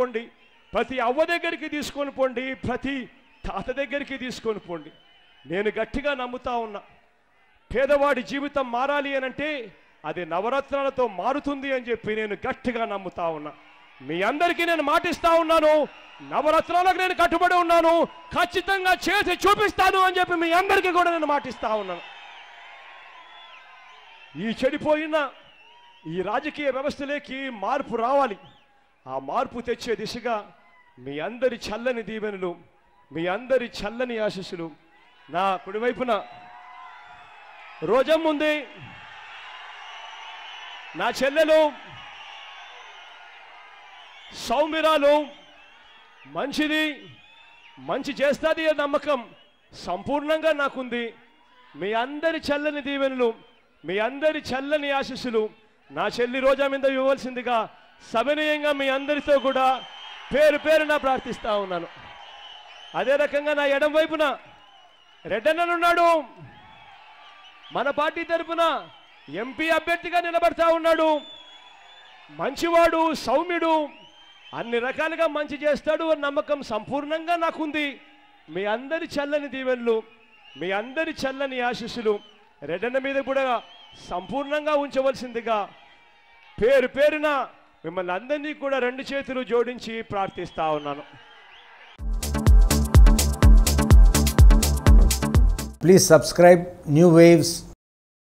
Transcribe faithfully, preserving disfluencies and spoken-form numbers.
పోండి, ప్రతి అవ్వ దగ్గరికి తీసుకొని పోండి, ప్రతి తాత దగ్గరికి తీసుకొని పోండి. నేను గట్టిగా నమ్ముతా ఉన్నా, పేదవాడి జీవితం మారాలి అని అంటే అది నవరత్నాలతో మారుతుంది అని చెప్పి నేను గట్టిగా నమ్ముతా ఉన్నా. మీ అందరికీ నేను మాటిస్తా ఉన్నాను, నవరత్నాలకు నేను కట్టుబడి ఉన్నాను, ఖచ్చితంగా చేసి చూపిస్తాను అని చెప్పి మీ అందరికీ కూడా నేను మాటిస్తా ఉన్నాను. ఈ చెడిపోయిన ఈ రాజకీయ వ్యవస్థలోకి మార్పు రావాలి. ఆ మార్పు తెచ్చే దిశగా మీ అందరి చల్లని దీవెనలు, మీ అందరి చల్లని ఆశీస్సులు. నా కుడివైపున రోజమ్మ ఉంది, నా చెల్లెలు సౌమిరాలు మంచిది, మంచి చేస్తుంది అనే నమ్మకం సంపూర్ణంగా నాకుంది. మీ అందరి చల్లని దీవెనలు, మీ అందరి చల్లని ఆశీస్సులు నా చెల్లి రోజా మీద ఇవ్వవలసిందిగా సవినయంగా మీ అందరితో కూడా పేరు పేరున ప్రార్థిస్తా ఉన్నాను. అదే రకంగా నా ఎడం వైపున రెడ్డన్ననున్నాడు, మన పార్టీ తరఫున ఎంపీ అభ్యర్థిగా నిలబడతా ఉన్నాడు. మంచివాడు, సౌమ్యుడు, అన్ని రకాలుగా మంచి చేస్తాడు అన్న నమ్మకం సంపూర్ణంగా నాకుంది. మీ అందరి చల్లని దీవెనలు, మీ అందరి చల్లని ఆశీస్సులు రెడ్డన్న మీద కూడా సంపూర్ణంగా ఉంచవలసిందిగా పేరు పేరున మిమ్మల్ని అందరినీ కూడా రెండు చేతులు జోడించి ప్రార్థిస్తా ఉన్నాను. Please subscribe New Waves